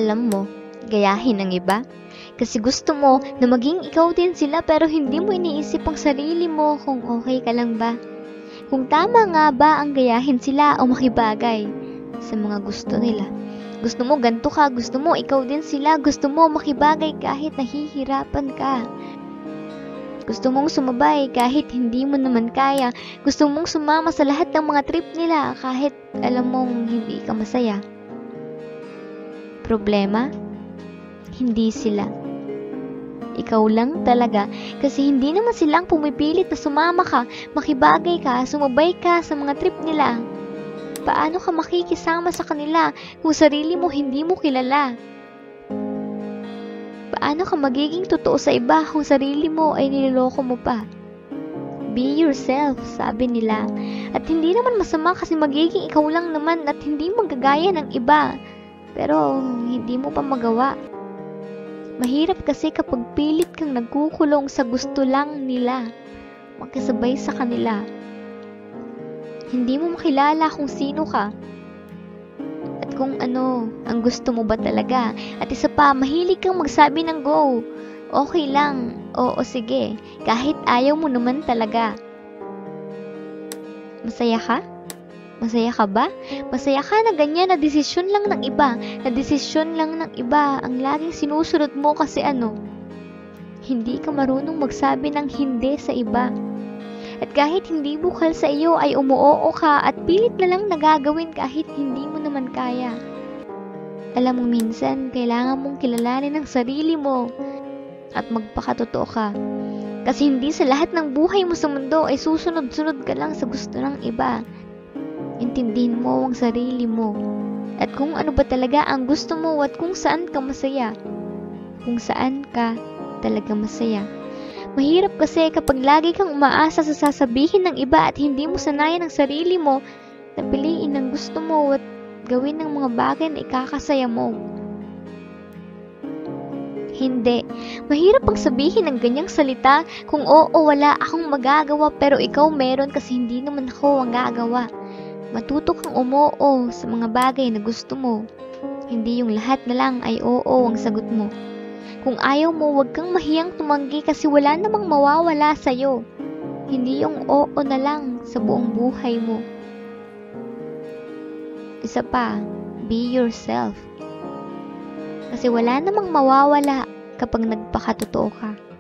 alam mo, gayahin ang iba. Kasi gusto mo na maging ikaw din sila pero hindi mo iniisip ang sarili mo kung okay ka lang ba. Kung tama nga ba ang gayahin sila o makibagay sa mga gusto nila. Gusto mo ganito ka, gusto mo ikaw din sila, gusto mo makibagay kahit nahihirapan ka. Gusto mong sumabay kahit hindi mo naman kaya. Gusto mong sumama sa lahat ng mga trip nila kahit alam mong hindi ka masaya. Problema? Hindi sila. Ikaw lang talaga kasi hindi naman silang pumipilit na sumama ka, makibagay ka, sumabay ka sa mga trip nila. Paano ka makikisama sa kanila kung sarili mo hindi mo kilala? Paano ka magiging totoo sa iba kung sarili mo ay niloloko mo pa? Be yourself, sabi nila. At hindi naman masama kasi magiging ikaw lang naman at hindi magagaya ng iba. Pero hindi mo pa magawa. Mahirap kasi kapag pilit kang nagkukulong sa gusto lang nila, makisabay sa kanila. Hindi mo makilala kung sino ka at kung ano ang gusto mo ba talaga. At isa pa, mahilig kang magsabi ng go. Okay lang, oo sige, kahit ayaw mo naman talaga. Masaya ka? Masaya ka ba? Masaya ka na ganyan na desisyon lang ng iba, na desisyon lang ng iba ang laging sinusunod mo kasi ano? Hindi ka marunong magsabi ng hindi sa iba. At kahit hindi bukal sa iyo ay umuoo ka at pilit na lang nagagawin kahit hindi mo naman kaya. Alam mo minsan, kailangan mong kilalanin ang sarili mo at magpakatotoo ka. Kasi hindi sa lahat ng buhay mo sa mundo ay susunod-sunod ka lang sa gusto ng iba. Intindihin mo ang sarili mo at kung ano ba talaga ang gusto mo at kung saan ka masaya. Kung saan ka talaga masaya. Mahirap kasi kapag lagi kang umaasa sa sasabihin ng iba at hindi mo sanayan ang sarili mo na piliin ang gusto mo at gawin ng mga bagay na ikakasaya mo. Hindi. Mahirap pang sabihin ng ganyang salita kung oo wala akong magagawa pero ikaw meron kasi hindi naman ako ang gagawa. Matuto kang umoo sa mga bagay na gusto mo. Hindi yung lahat na lang ay oo ang sagot mo. Kung ayaw mo, huwag kang mahiyang tumanggi kasi wala namang mawawala sa'yo. Hindi yung oo na lang sa buong buhay mo. Isa pa, be yourself. Kasi wala namang mawawala kapag nagpakatotoo ka.